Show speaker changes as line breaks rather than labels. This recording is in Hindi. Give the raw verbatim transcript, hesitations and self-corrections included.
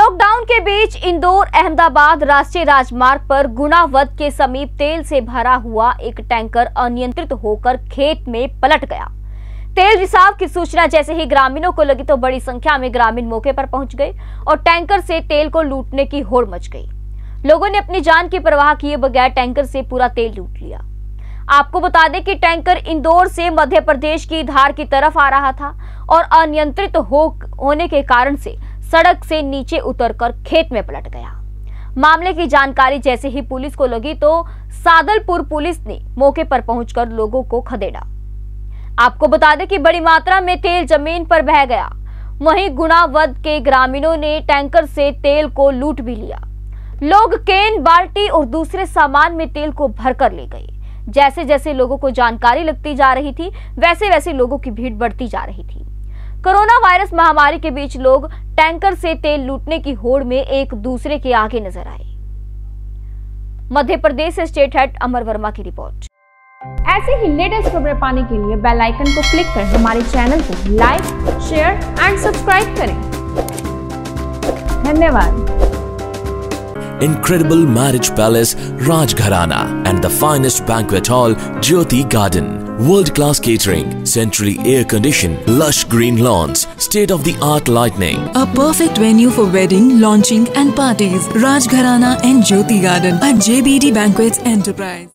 लॉकडाउन के बीच इंदौर अहमदाबाद राष्ट्रीय राजमार्ग पर गुणावद के समीप तेल से भरा हुआ एक टैंकर अनियंत्रित होकर खेत में पलट गया। तेल रिसाव की सूचना जैसे ही ग्रामीणों को लगी तो बड़ी संख्या में ग्रामीण मौके पर पहुंच गए और टैंकर से तेल को लूटने की होड़ मच गई। लोगों ने अपनी जान की परवाह किए बगैर टैंकर से पूरा तेल लूट लिया। आपको बता दें कि टैंकर इंदौर से मध्य प्रदेश की धार की तरफ आ रहा था और अनियंत्रित हो होने के कारण से सड़क से नीचे उतरकर खेत में पलट गया। मामले की जानकारी जैसे ही पुलिस को लगी तो सादलपुर पुलिस ने मौके पर पहुंचकर लोगों को खदेड़ा। आपको बता दें कि बड़ी मात्रा में तेल जमीन पर बह गया। वहीं गुणावद के ग्रामीणों ने टैंकर से तेल को लूट भी लिया। लोग केन, बाल्टी और दूसरे सामान में तेल को भरकर ले गए। जैसे जैसे लोगों को जानकारी लगती जा रही थी वैसे वैसे लोगों की भीड़ बढ़ती जा रही थी। कोरोना वायरस महामारी के बीच लोग टैंकर से तेल लूटने की होड़ में एक दूसरे के आगे नजर आए। मध्य प्रदेश से स्टेट हेड अमर वर्मा की रिपोर्ट।
ऐसे ही लेटेस्ट खबरें पाने के लिए बेल आइकन को क्लिक कर हमारे चैनल को लाइक, शेयर एंड सब्सक्राइब करें। धन्यवाद।
Incredible marriage palace Rajgharana and the finest banquet hall Jyoti Garden. World-class catering, centrally air-conditioned, lush green lawns, state-of-the-art lighting.
A perfect venue for wedding, launching and parties. Rajgharana and Jyoti Garden at J B D Banquets Enterprise.